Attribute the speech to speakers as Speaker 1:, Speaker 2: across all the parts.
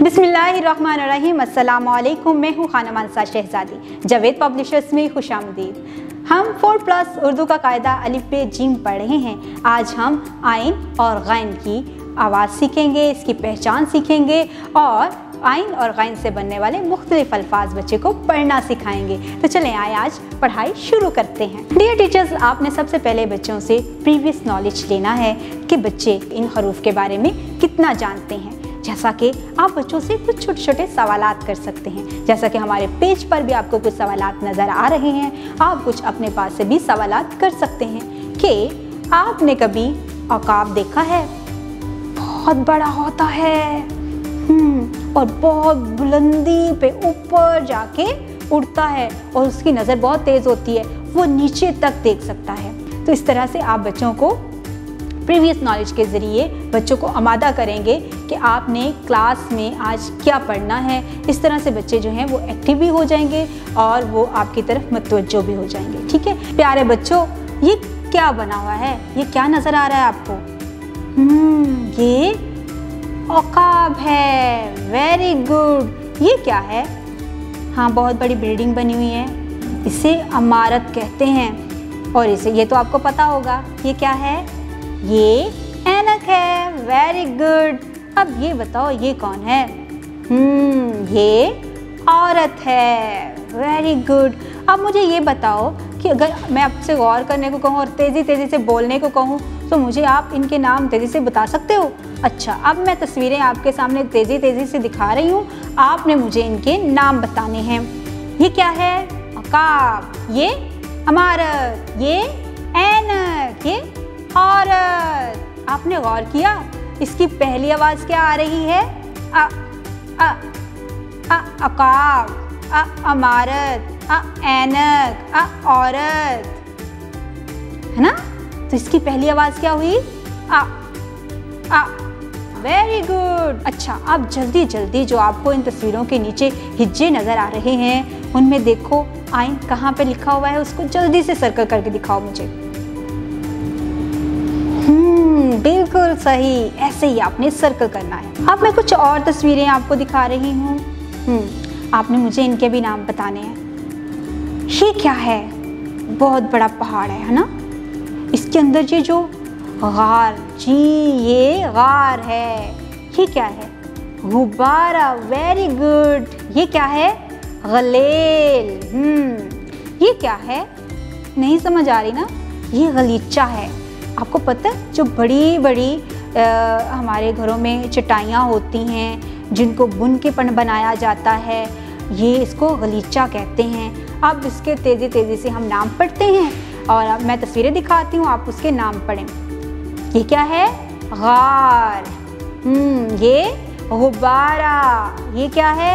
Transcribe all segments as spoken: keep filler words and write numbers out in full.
Speaker 1: बिस्मिल्लाहिर्रहमानिर्रहीम। अस्सलामुअलैकुम। मैं हूँ खानम अंसार शहज़ादी। जावेद पब्लिशर्स में खुशामदीद। हम फोर प्लस उर्दू का कायदा अलिफ बे जीम पढ़ रहे हैं। आज हम आइन और गैन की आवाज़ सीखेंगे, इसकी पहचान सीखेंगे और आइन और गैन से बनने वाले मुख्तलिफ अल्फाज बच्चे को पढ़ना सिखाएंगे। तो चलें आए आज पढ़ाई शुरू करते हैं। डियर टीचर्स, आपने सबसे पहले बच्चों से प्रीवियस नॉलेज लेना है कि बच्चे इन हरूफ के बारे में कितना जानते हैं। जैसा कि आप बच्चों से कुछ छोटे छोटे सवालात कर सकते हैं, जैसा कि हमारे पेज पर भी आपको कुछ सवालात नज़र आ रहे हैं। आप कुछ अपने पास से भी सवालात कर सकते हैं कि आपने कभी अकाब देखा है? बहुत बड़ा होता है और बहुत बुलंदी पे ऊपर जाके उड़ता है और उसकी नज़र बहुत तेज़ होती है, वो नीचे तक देख सकता है। तो इस तरह से आप बच्चों को प्रीवियस नॉलेज के ज़रिए बच्चों को आमादा करेंगे कि आपने क्लास में आज क्या पढ़ना है। इस तरह से बच्चे जो हैं वो एक्टिव भी हो जाएंगे और वो आपकी तरफ मुतवज्जो भी हो जाएंगे। ठीक है प्यारे बच्चों, ये क्या बना हुआ है? ये क्या नज़र आ रहा है आपको? हम्म ये औकाब है। Very good. ये क्या है? हाँ, बहुत बड़ी बिल्डिंग बनी हुई है, इसे इमारत कहते हैं। और इसे ये तो आपको पता होगा, ये क्या है? ये ऐनक है। Very good. अब ये बताओ ये कौन है? हम्म ये औरत है। Very good. अब मुझे ये बताओ कि अगर मैं आपसे गौर करने को कहूँ और तेज़ी तेज़ी से बोलने को कहूँ तो मुझे आप इनके नाम तेज़ी से बता सकते हो? अच्छा, अब मैं तस्वीरें आपके सामने तेज़ी तेज़ी से दिखा रही हूँ, आपने मुझे इनके नाम बताने हैं। ये क्या है? अकाब। ये इमारत। ये ऐनक। ये औरत। आपने गौर किया इसकी पहली आवाज़ क्या आ रही है? अ अ अ अकाब, अ इमारत, अ ऐनक, अ औरत, है ना? तो इसकी पहली आवाज़ क्या हुई? आ आ। Very good. अच्छा, अब जल्दी जल्दी जो आपको इन तस्वीरों के नीचे हिज्जे नज़र आ रहे हैं उनमें देखो आइन कहाँ पे लिखा हुआ है, उसको जल्दी से सर्कल करके दिखाओ मुझे। हम्म बिल्कुल सही, ऐसे ही आपने सर्कल करना है। अब मैं कुछ और तस्वीरें आपको दिखा रही हूँ। हम्म आपने मुझे इनके भी नाम बताने हैं। ये क्या है? बहुत बड़ा पहाड़ है, है ना? इसके अंदर ये जो गार, जी ये गार है। ये क्या है? गुब्बारा। Very good. ये क्या है? गलेल। हम्म ये क्या है? नहीं समझ आ रही ना? ये गलीचा है। आपको पता है जो बड़ी बड़ी आ, हमारे घरों में चटाइयाँ होती हैं जिनको बुन के पन बनाया जाता है, ये इसको गलीचा कहते हैं। अब इसके तेज़ी तेज़ी से हम नाम पढ़ते हैं और अब मैं तस्वीरें दिखाती हूँ, आप उसके नाम पढ़ें। ये क्या है? गार। हम्म ये गुब्बारा। ये क्या है?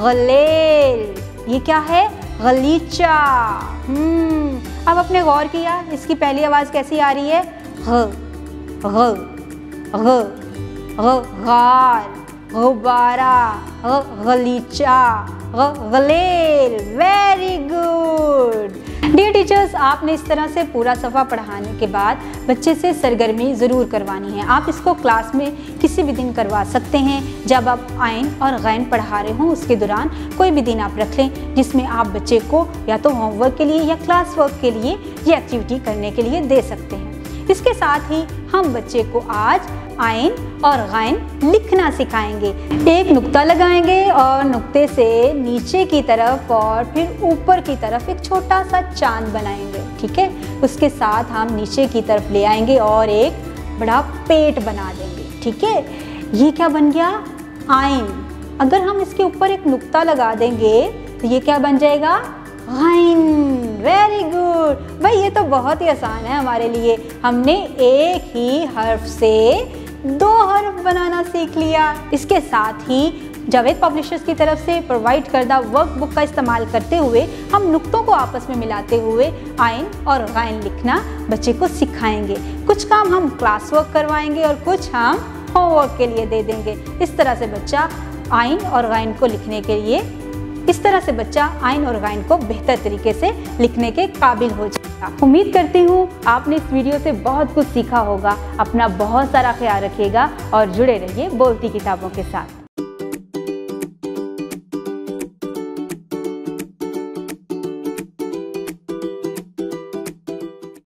Speaker 1: गलेल। ये क्या है? गलीचा। हम्म अब आपने गौर किया इसकी पहली आवाज़ कैसी आ रही है? ग ग ग ग गार, गुब्बारा, गलीचा, गलेल। Very good. डियर टीचर्स, आपने इस तरह से पूरा सफ़ा पढ़ाने के बाद बच्चे से सरगर्मी ज़रूर करवानी है। आप इसको क्लास में किसी भी दिन करवा सकते हैं। जब आप आइन और गैन पढ़ा रहे हों उसके दौरान कोई भी दिन आप रख लें जिसमें आप बच्चे को या तो होमवर्क के लिए या क्लास वर्क के लिए ये एक्टिविटी करने के लिए दे सकते हैं। इसके साथ ही हम बच्चे को आज आइन और गैन लिखना सिखाएंगे। एक नुक्ता लगाएंगे और नुक्ते से नीचे की तरफ और फिर ऊपर की तरफ एक छोटा सा चांद बनाएंगे। ठीक है, उसके साथ हम नीचे की तरफ ले आएंगे और एक बड़ा पेट बना देंगे। ठीक है, ये क्या बन गया? आइन। अगर हम इसके ऊपर एक नुक्ता लगा देंगे तो ये क्या बन जाएगा? गैन। Very good. भाई ये तो बहुत ही आसान है हमारे लिए। हमने एक ही हर्फ से दो हर्फ बनाना सीख लिया। इसके साथ ही जावेद पब्लिशर्स की तरफ से प्रोवाइड करदा वर्कबुक का इस्तेमाल करते हुए हम नुक्तों को आपस में मिलाते हुए आइन और गैन लिखना बच्चे को सिखाएंगे। कुछ काम हम क्लास वर्क करवाएंगे और कुछ हम होमवर्क के लिए दे देंगे। इस तरह से बच्चा आइन और गैन को लिखने के लिए इस तरह से बच्चा आइन और गैन को बेहतर तरीके से लिखने के काबिल हो जाएगा। उम्मीद करती हूँ आपने इस वीडियो से बहुत कुछ सीखा होगा। अपना बहुत सारा ख्याल रखिएगा और जुड़े रहिए बोलती किताबों के साथ।